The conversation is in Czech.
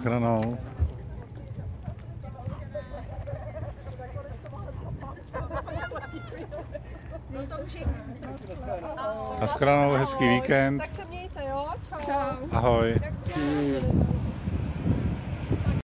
Naschranou. Naschranou, hezký víkend. Tak se mějte, jo? Čau. Ahoj.